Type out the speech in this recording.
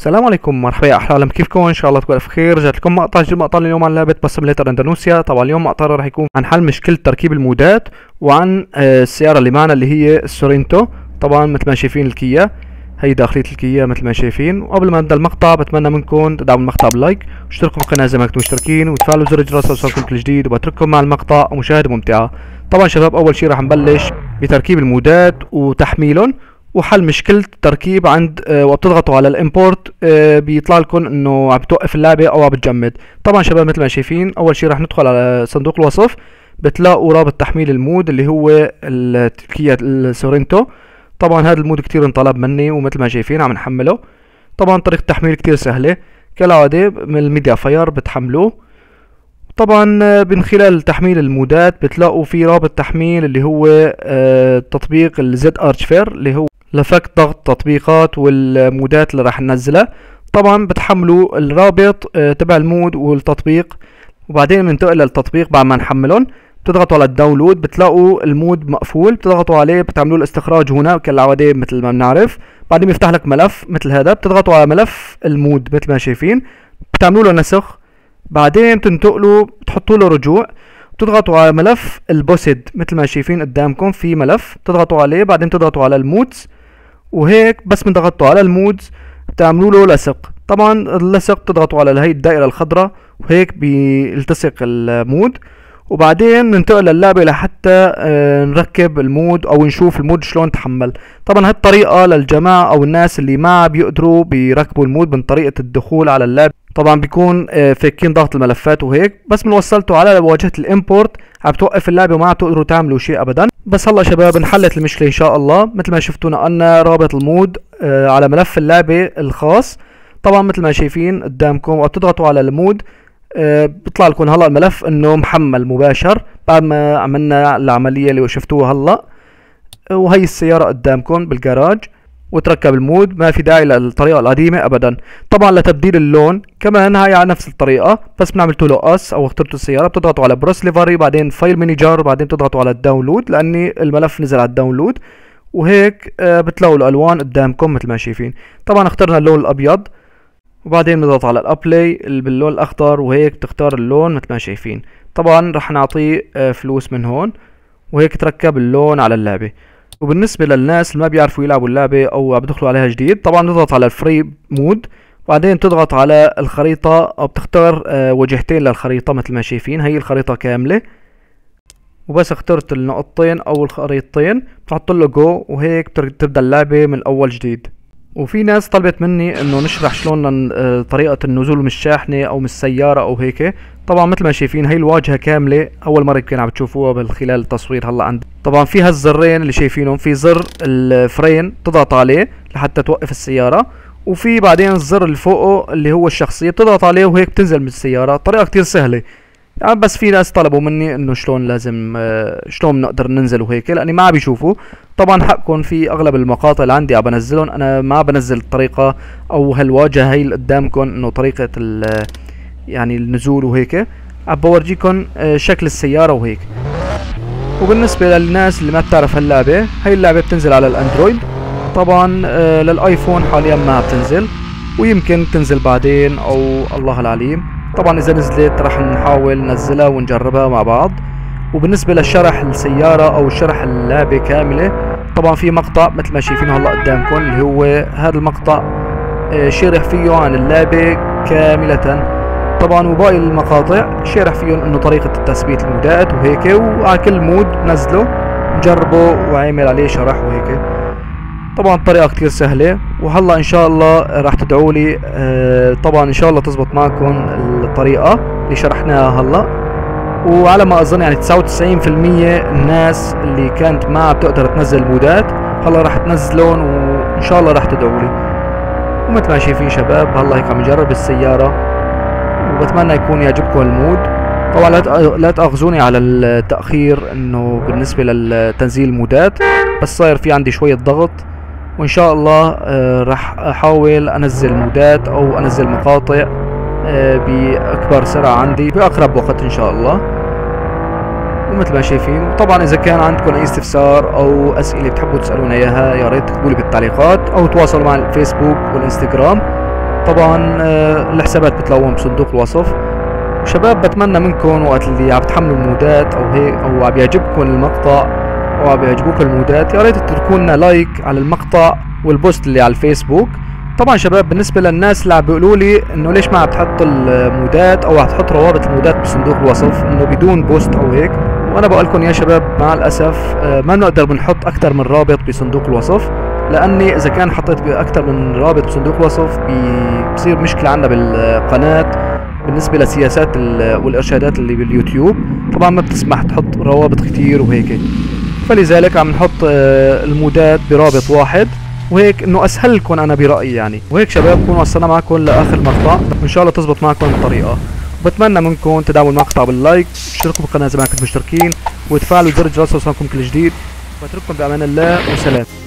السلام عليكم، مرحبا يا احلى عالم، كيفكم؟ ان شاء الله تكونوا بخير. جات لكم مقطع جديد مقطع اليوم عن لعبه بس سيميليتر اندونيسيا. طبعا اليوم مقطع راح يكون عن حل مشكله تركيب المودات وعن السياره اللي معنا اللي هي السورينتو. طبعا مثل ما شايفين الكيا، هي داخليه الكيا مثل ما شايفين. وقبل ما نبدا المقطع بتمنى منكم تدعموا المقطع بلايك واشتركوا في القناه زي ما كنتم مشتركين وتفعلوا زر الجرس ليوصلكم كل جديد، وبترككم مع المقطع ومشاهده ممتعه. طبعا شباب، اول شيء راح نبلش بتركيب المودات وتحميلهم وحل مشكلة تركيب عند وبتضغطوا على الامبورت بيطلع لكم انه عم بتوقف اللعبة او عم بتجمد. طبعا شباب مثل ما شايفين، اول شيء راح ندخل على صندوق الوصف، بتلاقوا رابط تحميل المود اللي هو الكيا السورينتو. طبعا هذا المود كتير انطلب مني ومثل ما شايفين عم نحمله. طبعا طريقة التحميل كتير سهلة كالعادة، من الميديا فاير بتحملوه. طبعا من خلال تحميل المودات بتلاقوا في رابط تحميل اللي هو تطبيق الزد ارشفير اللي هو لفك ضغط تطبيقات والمودات اللي راح ننزلها. طبعا بتحملوا الرابط تبع المود والتطبيق، وبعدين بننتقل للتطبيق بعد ما نحملهم. بتضغطوا على الداونلود، بتلاقوا المود مقفول، بتضغطوا عليه، بتعملوا الاستخراج هنا كالعادة مثل ما بنعرف. بعدين بيفتح لك ملف مثل هذا، بتضغطوا على ملف المود مثل ما شايفين، بتعملوا له نسخ. بعدين بتنتقلوا بتحطوا له رجوع، بتضغطوا على ملف البوسد مثل ما شايفين قدامكم في ملف، بتضغطوا عليه. بعدين بتضغطوا على المودز، وهيك بس من ضغطتوا على المودز بتعملوا له لصق. طبعا اللصق بتضغطوا على هي الدائره الخضراء وهيك بيلتصق المود. وبعدين ننتقل للعبه لحتى نركب المود او نشوف المود شلون تحمل. طبعا هالطريقه للجماعه او الناس اللي ما بيقدروا بيركبوا المود من طريقه الدخول على اللعبه. طبعا بيكون فاكين ضغط الملفات وهيك، بس من وصلتوا على واجهه الامبورت عم توقف اللعبه وما عم تقدروا تعملوا شيء ابدا. بس هلا شباب انحلت المشكله ان شاء الله. مثل ما شفتوا نقلنا رابط المود على ملف اللعبه الخاص. طبعا مثل ما شايفين قدامكم وبتضغطوا على المود بيطلع لكم هلا الملف انه محمل مباشر بعد ما عملنا العمليه اللي شفتوها هلا. وهي السياره قدامكم بالجراج وتركب المود، ما في داعي للطريقه القديمه ابدا. طبعا لتبديل اللون كمان هاي على نفس الطريقه، بس بنعملتوا له اس او اخترتوا السياره، بتضغطوا على بروس ليفري، بعدين فايل مانجر، بعدين بتضغطوا على الداونلود لاني الملف نزل على الداونلود. وهيك بتلاقوا الالوان قدامكم مثل ما شايفين. طبعا اخترنا اللون الابيض، وبعدين بنضغط على الابلاي باللون الاخضر وهيك بتختار اللون مثل ما شايفين. طبعا رح نعطيه فلوس من هون وهيك تركب اللون على اللعبه. وبالنسبه للناس اللي ما بيعرفوا يلعبوا اللعبه او بدخلوا عليها جديد، طبعا بتضغط على الفري مود، بعدين بتضغط على الخريطه او بتختار وجهتين للخريطه مثل ما شايفين. هي الخريطه كامله، وبس اخترت النقطتين او الخريطتين بتحط له جو وهيك تبدا اللعبه من اول جديد. وفي ناس طلبت مني انه نشرح شلون طريقه النزول من الشاحنه او من السياره او هيك. طبعا مثل ما شايفين هي الواجهه كامله، اول مره يمكن عم تشوفوها من خلال التصوير هلا عندي. طبعا في هالزرين اللي شايفينهم، في زر الفرين تضغط عليه لحتى توقف السياره، وفي بعدين الزر اللي فوقه اللي هو الشخصيه بتضغط عليه وهيك بتنزل من السياره. طريقه كتير سهله يعني، بس في ناس طلبوا مني انه شلون لازم شلون بنقدر ننزل وهيك لاني ما عم بيشوفوا. طبعا حقكم، في اغلب المقاطع اللي عندي عم بنزلهم، انا ما بنزل الطريقه او هالواجهه هي اللي قدامكم انه طريقه يعني النزول وهيك. عم بورجيكم شكل السياره وهيك. وبالنسبه للناس اللي ما بتعرف هاللعبه، هي اللعبه بتنزل على الاندرويد. طبعا للايفون حاليا ما بتنزل، ويمكن تنزل بعدين او الله العليم. طبعا اذا نزلت راح نحاول ننزلها ونجربها مع بعض. وبالنسبه للشرح السياره او شرح اللعبه كامله، طبعا في مقطع مثل ما شايفين هلا قدامكم اللي هو هذا المقطع شرح فيه عن اللعبه كامله. طبعا وباقي المقاطع شرح فيهم انه طريقه تثبيت المودات وهيك، وعلى كل مود نزله نجربه وعامل عليه شرح وهيك. طبعا الطريقه كتير سهله، وهلا ان شاء الله راح تدعوا لي طبعا ان شاء الله تزبط معكم الطريقه اللي شرحناها هلا. وعلى ما اظن يعني 99% الناس اللي كانت ما بتقدر تنزل المودات هلا راح تنزلون، وان شاء الله راح تدعوا لي. ومثل ما شايفين شباب هلا هيك عم نجرب السياره، وبتمنى يكون يعجبكم المود. طبعا لا تاخذوني على التاخير انه بالنسبه للتنزيل المودات، بس صاير في عندي شويه ضغط، وان شاء الله راح احاول انزل مودات او انزل مقاطع باكبر سرعه عندي باقرب وقت ان شاء الله. ومثل ما شايفين طبعا اذا كان عندكم اي استفسار او اسئله بتحبوا تسالونا اياها يا ريت تكتبوا لي بالتعليقات او تواصلوا مع الفيسبوك والانستغرام. طبعا الحسابات بتلاقوهم بصندوق الوصف. وشباب بتمنى منكم وقت اللي عم تحملوا المودات او هيك او عم يعجبكم المقطع او عم يعجبوكم المودات، يا ريت تتركوا لنا لايك على المقطع والبوست اللي على الفيسبوك. طبعا شباب بالنسبه للناس اللي عم بيقولوا لي انه ليش ما عم تحط المودات او عم تحط روابط المودات بصندوق الوصف انه بدون بوست او هيك، وانا بقول لكم يا شباب مع الاسف ما بنقدر بنحط اكثر من رابط بصندوق الوصف، لاني اذا كان حطيت اكثر من رابط بصندوق الوصف بصير مشكله عندنا بالقناه بالنسبه للسياسات والارشادات اللي باليوتيوب، طبعا ما بتسمح تحط روابط كتير وهيك. فلذلك عم نحط المودات برابط واحد، وهيك انه اسهل لكم انا برايي يعني. وهيك شباب كون وصلنا معكم لاخر مقطع، وان شاء الله تزبط معكم الطريقه. بتمنى منكم تدعموا المقطع باللايك، تشتركوا بالقناه اذا ما كنتم مشتركين، وتفعلوا زر الجرس ليوصلكم كل جديد. بترككم بامان الله وسلام.